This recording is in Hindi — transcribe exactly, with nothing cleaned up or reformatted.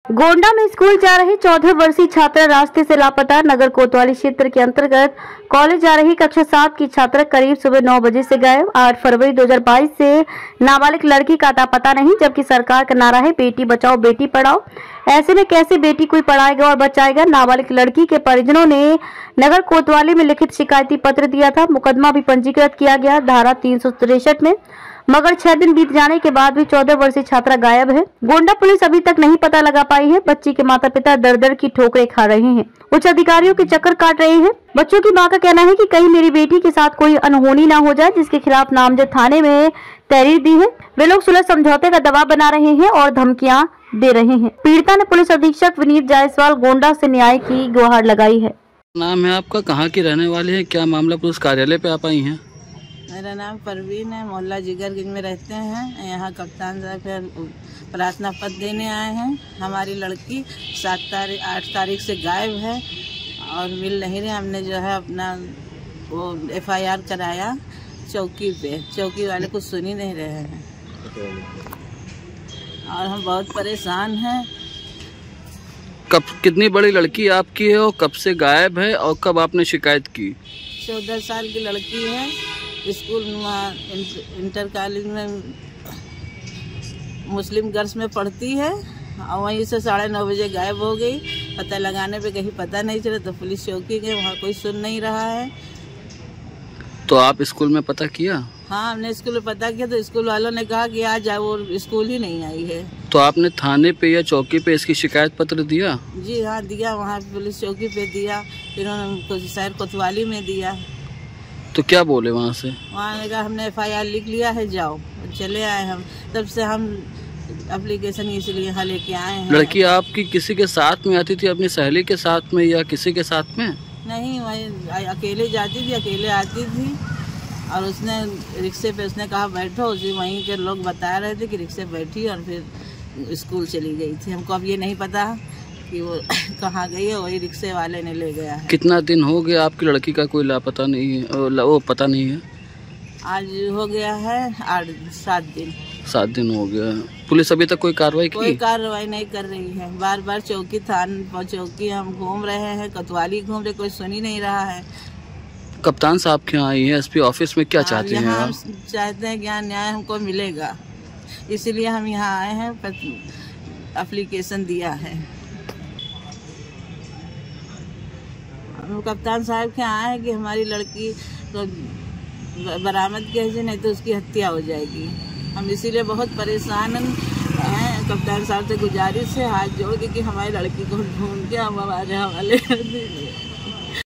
गोंडा में स्कूल जा रही चौदह वर्षीय छात्रा रास्ते से लापता। नगर कोतवाली क्षेत्र के अंतर्गत कॉलेज जा रही कक्षा सात की छात्रा करीब सुबह नौ बजे से गायब। आठ फरवरी दो हज़ार बाईस से नाबालिग लड़की का अता पता नहीं, जबकि सरकार का नारा है बेटी बचाओ बेटी पढ़ाओ। ऐसे में कैसे बेटी कोई पढ़ाएगा और बचाएगा। नाबालिग लड़की के परिजनों ने नगर कोतवाली में लिखित शिकायती पत्र दिया था। मुकदमा भी पंजीकृत किया गया धारा तीन सौ तिरसठ में, मगर छह दिन बीत जाने के बाद भी चौदह वर्षीय छात्रा गायब है। गोंडा पुलिस अभी तक नहीं पता लगा पाई है। बच्ची के माता पिता दर दर की ठोकरें खा रहे हैं, उच्च अधिकारियों के चक्कर काट रहे हैं। बच्चों की मां का कहना है कि कहीं मेरी बेटी के साथ कोई अनहोनी ना हो जाए, जिसके खिलाफ नामजद थाने में तहरीर दी है। वे लोग सुलह समझौते का दबाव बना रहे हैं और धमकियां दे रहे हैं। पीड़िता ने पुलिस अधीक्षक विनीत जायसवाल गोंडा से न्याय की गुहार लगाई है। नाम है आपका, कहाँ की रहने वाली है, क्या मामला पुलिस कार्यालय पे आप आई हैं? मेरा नाम परवीन है, मोहल्ला जिगरगंज में रहते हैं। यहाँ कप्तान साहब प्रार्थना पत्र देने आए हैं। हमारी लड़की सात तारीख आठ तारीख से गायब है और मिल नहीं रही। हमने जो है अपना वो एफ आई आर कराया चौकी पे, चौकी वाले कुछ सुन ही नहीं रहे हैं और हम बहुत परेशान हैं। कब कितनी बड़ी लड़की आपकी है और कब से गायब है और कब आपने शिकायत की? चौदह साल की लड़की है, स्कूल इंटर कॉलेज में मुस्लिम गर्ल्स में पढ़ती है और वहीं से साढ़े नौ बजे गायब हो गई। पता लगाने पे कहीं पता नहीं चला तो पुलिस चौकी गए, वहाँ कोई सुन नहीं रहा है। तो आप स्कूल में पता किया? हाँ, हमने स्कूल में पता किया तो स्कूल वालों ने कहा कि आज वो स्कूल ही नहीं आई है। तो आपने थाने पे या चौकी पे इसकी शिकायत पत्र दिया? जी हाँ, दिया। वहाँ पुलिस चौकी पे दिया, फिर उन्होंने शहर कोतवाली में दिया। तो क्या बोले वहाँ से? वहाँ ने कहा हमने एफ आई आर लिख लिया है, जाओ। चले आए हम, तब से हम एप्लीकेशन इसलिए यहाँ लेके आए हैं। लड़की आपकी किसी के साथ में आती थी, अपनी सहेली के साथ में या किसी के साथ में? नहीं, वही अकेले जाती थी, अकेले आती थी और उसने रिक्शे पे उसने कहा बैठो, उसी वहीं के लोग बता रहे थे कि रिक्शे बैठी और फिर स्कूल चली गई थी। हमको अब ये नहीं पता कि वो कहाँ गई है, वही रिक्शे वाले ने ले गया है। कितना दिन हो गया आपकी लड़की का कोई लापता नहीं है, वो पता नहीं है? आज हो गया है आठ सात दिन सात दिन हो गया। पुलिस अभी तक कोई कार्रवाई की? कोई कार्रवाई नहीं कर रही है। बार बार चौकी थाना चौकी हम घूम रहे हैं, कोतवाली घूम रहे, कोई सुन ही नहीं रहा है। कप्तान साहब के यहाँ आई है, एस पी ऑफिस में क्या चाहते हैं आप? हम चाहते हैं कि यहाँ न्याय हमको मिलेगा, इसीलिए हम यहाँ आए हैं, एप्लीकेशन दिया है। हम कप्तान साहब के यहाँ आए हैं कि हमारी लड़की तो बरामद कीजिए, नहीं तो उसकी हत्या हो जाएगी। हम इसीलिए बहुत परेशान हैं। कप्तान साहब से गुजारिश है हाथ जोड़ के कि हमारी लड़की को ढूंढ के हम हमारे हवाले कर दीजिए।